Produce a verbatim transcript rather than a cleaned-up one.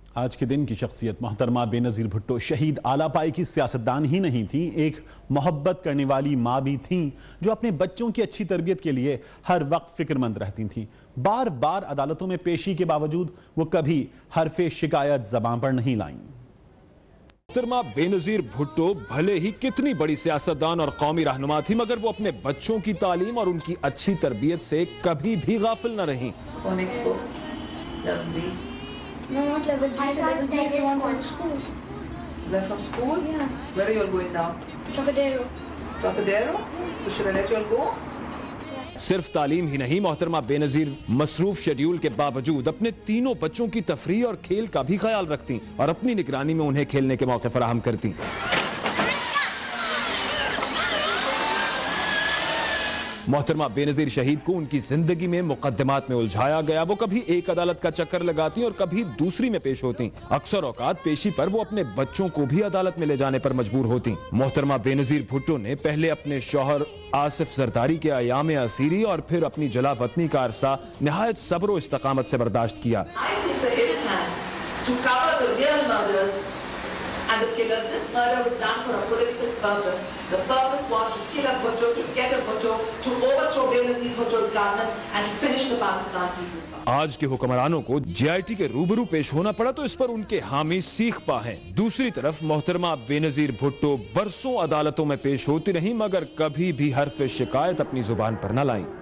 آج کے دن کی شخصیت محترمہ بینظیر بھٹو شہید آلا پائی کی سیاستدان ہی نہیں تھی، ایک محبت کرنے والی ماں بھی تھیں جو اپنے بچوں کی اچھی تربیت کے لیے ہر وقت فکر مند رہتی تھیں۔ بار بار عدالتوں میں پیشی کے باوجود وہ کبھی حرف شکایت زبان پر نہیں لائیں۔ محترمہ بینظیر بھٹو بھلے ہی کتنی بڑی سیاستدان اور قومی رہنما تھی، مگر وہ اپنے بچوں کی تعلیم اور ان کی اچھی تربیت سے کبھی بھی غافل نہ رہیں۔ No, not level three. Level three is one from school. They're from school? Yeah. Where are you all going now? Trocadero. Trocadero? So should I let you all go? صرف تعلیم ہی نہیں، محترمہ بینظیر مصروف شیڈیول کے باوجود اپنے تینوں بچوں کی تفریح اور کھیل کا بھی خیال رکھتی اور اپنی نگرانی میں انہیں کھیلنے کے موقع فراہم کرتی۔ محترمہ بینظیر شہید کو ان کی زندگی میں مقدمات میں الجھایا گیا۔ وہ کبھی ایک عدالت کا چکر لگاتی اور کبھی دوسری میں پیش ہوتی۔ اکثر اوقات پیشی پر وہ اپنے بچوں کو بھی عدالت میں لے جانے پر مجبور ہوتی۔ محترمہ بینظیر بھٹو نے پہلے اپنے شوہر آصف زرداری کے ایام اسیری اور پھر اپنی جلا وطنی کا عرصہ نہایت صبر و استقامت سے برداشت کیا۔ And the killer, this murder was done for a political purpose. The purpose was to kill a Bhutto, to get a Bhutto, to overthrow Benazir Bhutto's government and to finish the Pakistan people. آج کے حکمرانوں کو جی I T کے روبرو پیش ہونا پڑا تو اس پر ان کے حامی سیخ پا ہیں۔ دوسری طرف محترمہ بینظیر بھٹو برسوں عدالتوں میں پیش ہوتی رہیں مگر کبھی بھی حرف شکایت اپنی زبان پر نہ لائیں۔